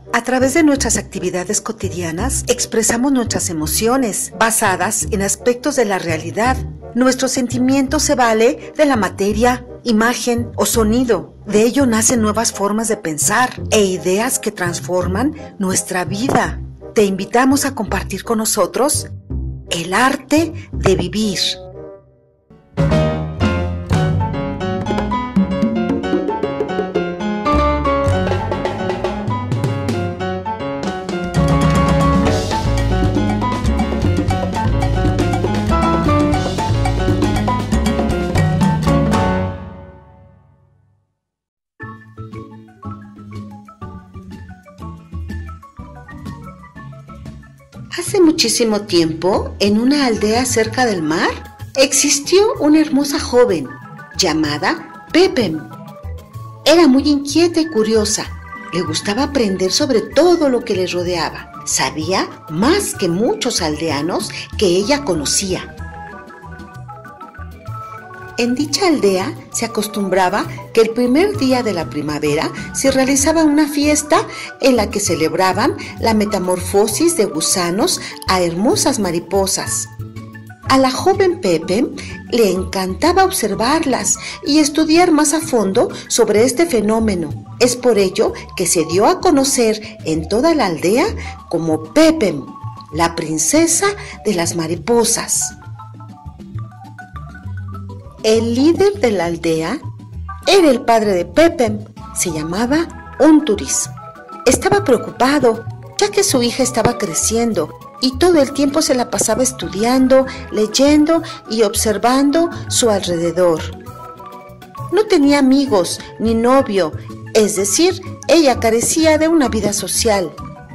A través de nuestras actividades cotidianas, expresamos nuestras emociones basadas en aspectos de la realidad. Nuestro sentimiento se vale de la materia, imagen o sonido. De ello nacen nuevas formas de pensar e ideas que transforman nuestra vida. Te invitamos a compartir con nosotros el arte de vivir. Hace muchísimo tiempo, en una aldea cerca del mar, existió una hermosa joven llamada Pepem. Era muy inquieta y curiosa. Le gustaba aprender sobre todo lo que le rodeaba. Sabía más que muchos aldeanos que ella conocía. En dicha aldea se acostumbraba que el primer día de la primavera se realizaba una fiesta en la que celebraban la metamorfosis de gusanos a hermosas mariposas. A la joven Pepem le encantaba observarlas y estudiar más a fondo sobre este fenómeno. Es por ello que se dio a conocer en toda la aldea como Pepem, la princesa de las mariposas. El líder de la aldea era el padre de Pepem, se llamaba Unturis. Estaba preocupado, ya que su hija estaba creciendo y todo el tiempo se la pasaba estudiando, leyendo y observando su alrededor. No tenía amigos ni novio, es decir, ella carecía de una vida social.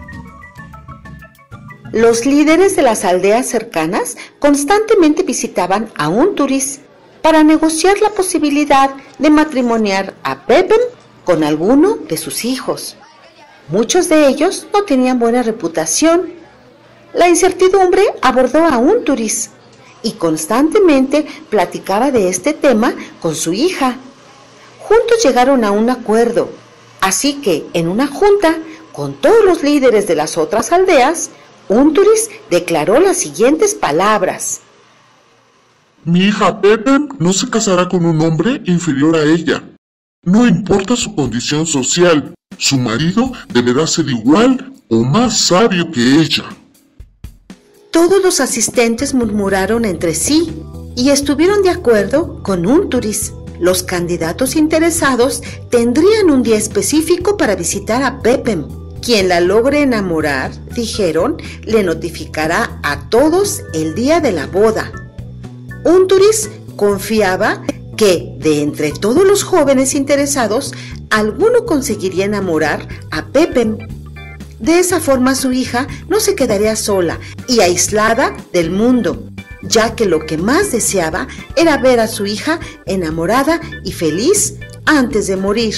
Los líderes de las aldeas cercanas constantemente visitaban a Unturis para negociar la posibilidad de matrimoniar a Pepem con alguno de sus hijos. Muchos de ellos no tenían buena reputación. La incertidumbre abordó a Unturis y constantemente platicaba de este tema con su hija. Juntos llegaron a un acuerdo, así que en una junta con todos los líderes de las otras aldeas, Unturis declaró las siguientes palabras: Mi hija Pepem no se casará con un hombre inferior a ella. No importa su condición social, su marido deberá ser igual o más sabio que ella. Todos los asistentes murmuraron entre sí y estuvieron de acuerdo con Unturis. Los candidatos interesados tendrían un día específico para visitar a Pepem. Quien la logre enamorar, dijeron, le notificará a todos el día de la boda. Unturis confiaba que, de entre todos los jóvenes interesados, alguno conseguiría enamorar a Pepem. De esa forma su hija no se quedaría sola y aislada del mundo, ya que lo que más deseaba era ver a su hija enamorada y feliz antes de morir.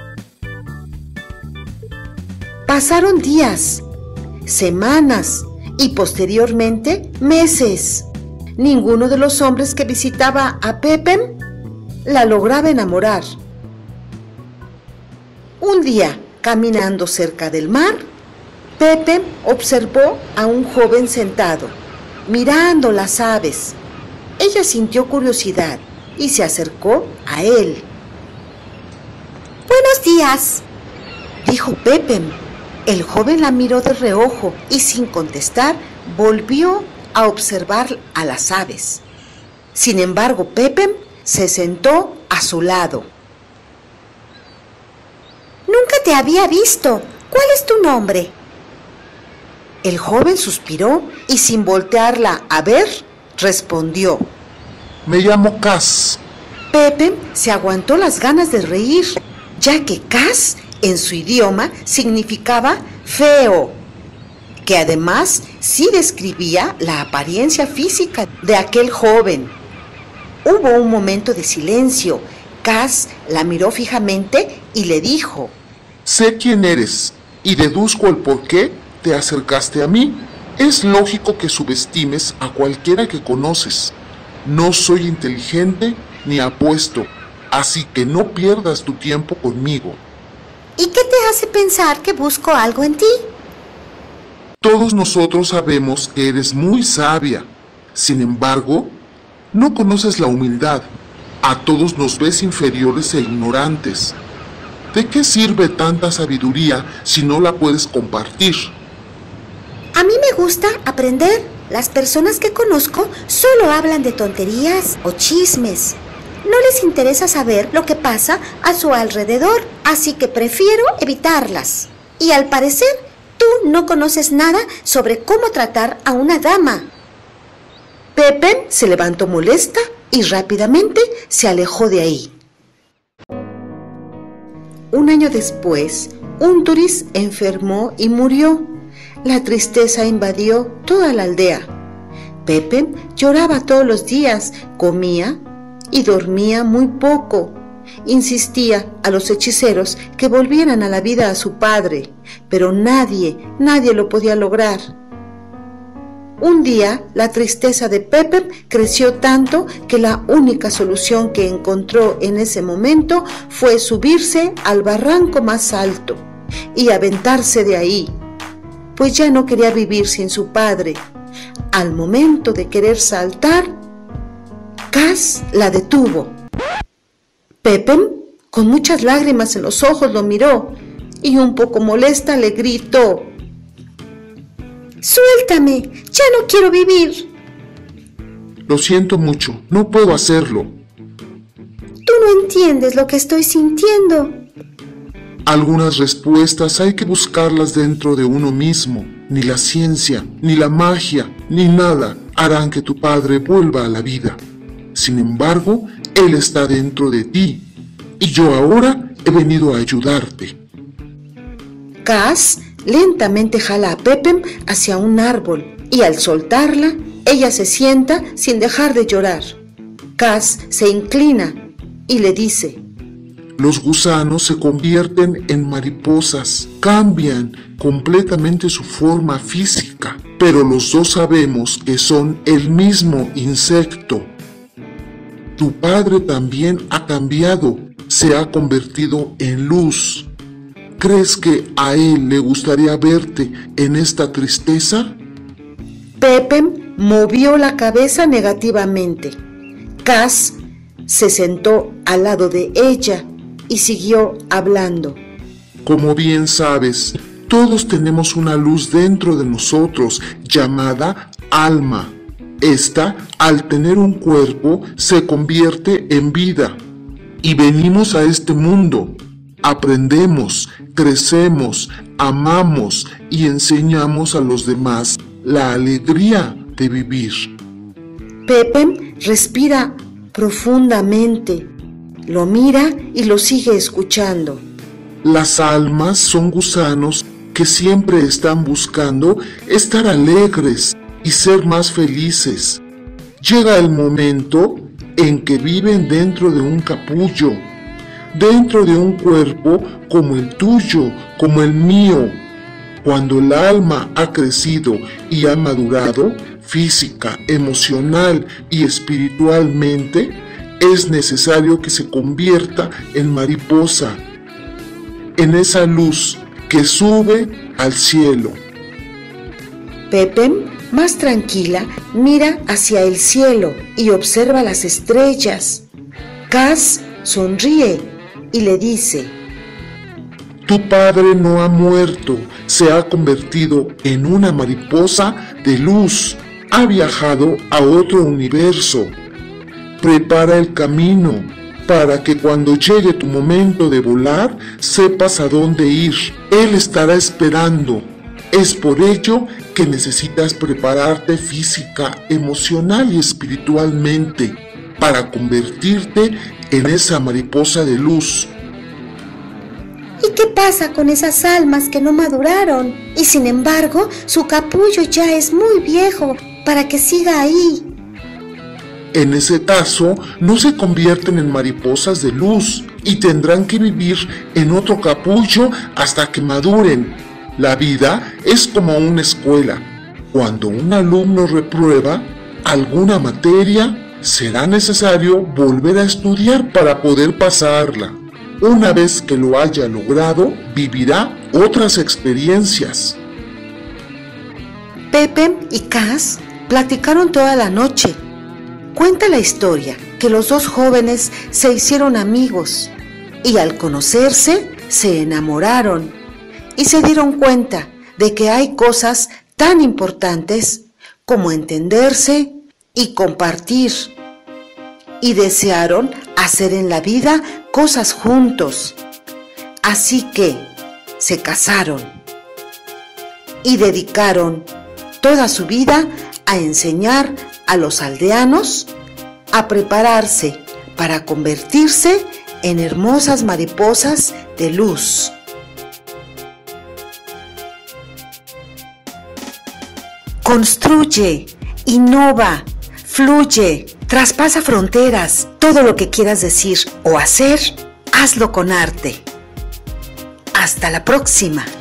Pasaron días, semanas y posteriormente meses. Ninguno de los hombres que visitaba a Pepem la lograba enamorar. Un día, caminando cerca del mar, Pepem observó a un joven sentado, mirando las aves. Ella sintió curiosidad y se acercó a él. «Buenos días», dijo Pepem. El joven la miró de reojo y sin contestar volvió a observar a las aves. Sin embargo, Pepem se sentó a su lado. «Nunca te había visto. ¿Cuál es tu nombre?». El joven suspiró y sin voltearla a ver, respondió: Me llamo Cas. Pepem se aguantó las ganas de reír, ya que Cas en su idioma significaba feo, que además sí describía la apariencia física de aquel joven. Hubo un momento de silencio. Cas la miró fijamente y le dijo: Sé quién eres y deduzco el por qué te acercaste a mí. Es lógico que subestimes a cualquiera que conoces. No soy inteligente ni apuesto, así que no pierdas tu tiempo conmigo. ¿Y qué te hace pensar que busco algo en ti? Todos nosotros sabemos que eres muy sabia. Sin embargo, no conoces la humildad. A todos nos ves inferiores e ignorantes. ¿De qué sirve tanta sabiduría si no la puedes compartir? A mí me gusta aprender. Las personas que conozco solo hablan de tonterías o chismes. No les interesa saber lo que pasa a su alrededor, así que prefiero evitarlas. Y al parecer, tú no conoces nada sobre cómo tratar a una dama. Pepe se levantó molesta y rápidamente se alejó de ahí. Un año después, un turis enfermó y murió. La tristeza invadió toda la aldea. Pepe lloraba todos los días, comía y dormía muy poco. Insistía a los hechiceros que volvieran a la vida a su padre, pero nadie lo podía lograr. Un día, la tristeza de Pepe creció tanto que la única solución que encontró en ese momento fue subirse al barranco más alto y aventarse de ahí, pues ya no quería vivir sin su padre. Al momento de querer saltar, Cas la detuvo. Pepe, con muchas lágrimas en los ojos, lo miró y un poco molesta le gritó: ¡Suéltame! ¡Ya no quiero vivir! Lo siento mucho, no puedo hacerlo. Tú no entiendes lo que estoy sintiendo. Algunas respuestas hay que buscarlas dentro de uno mismo. Ni la ciencia, ni la magia, ni nada harán que tu padre vuelva a la vida. Sin embargo, él está dentro de ti, y yo ahora he venido a ayudarte. Cas lentamente jala a Pepe hacia un árbol y al soltarla, ella se sienta sin dejar de llorar. Cas se inclina y le dice: Los gusanos se convierten en mariposas, cambian completamente su forma física, pero los dos sabemos que son el mismo insecto. Tu padre también ha cambiado, se ha convertido en luz. ¿Crees que a él le gustaría verte en esta tristeza? Pepe movió la cabeza negativamente. Cas se sentó al lado de ella y siguió hablando. Como bien sabes, todos tenemos una luz dentro de nosotros llamada alma. Esta, al tener un cuerpo, se convierte en vida. Y venimos a este mundo. Aprendemos, crecemos, amamos y enseñamos a los demás la alegría de vivir. Pepe respira profundamente, lo mira y lo sigue escuchando. Las almas son gusanos que siempre están buscando estar alegres y ser más felices. Llega el momento en que viven dentro de un capullo, dentro de un cuerpo como el tuyo, como el mío. Cuando el alma ha crecido y ha madurado, física, emocional y espiritualmente, es necesario que se convierta en mariposa, en esa luz que sube al cielo. Pepe, más tranquila, mira hacia el cielo y observa las estrellas. Cas sonríe y le dice: Tu padre no ha muerto, se ha convertido en una mariposa de luz. Ha viajado a otro universo. Prepara el camino para que cuando llegue tu momento de volar, sepas a dónde ir. Él estará esperando. Es por ello que necesitas prepararte física, emocional y espiritualmente para convertirte en esa mariposa de luz. ¿Y qué pasa con esas almas que no maduraron? Y sin embargo, su capullo ya es muy viejo para que siga ahí. En ese caso, no se convierten en mariposas de luz y tendrán que vivir en otro capullo hasta que maduren. La vida es como una escuela. Cuando un alumno reprueba alguna materia, será necesario volver a estudiar para poder pasarla. Una vez que lo haya logrado, vivirá otras experiencias. Pepe y Cas platicaron toda la noche. Cuenta la historia que los dos jóvenes se hicieron amigos y al conocerse se enamoraron y se dieron cuenta de que hay cosas tan importantes como entenderse y compartir, y desearon hacer en la vida cosas juntos. Así que se casaron y dedicaron toda su vida a enseñar a los aldeanos a prepararse para convertirse en hermosas mariposas de luz. Construye, innova, fluye, traspasa fronteras. Todo lo que quieras decir o hacer, hazlo con arte. Hasta la próxima.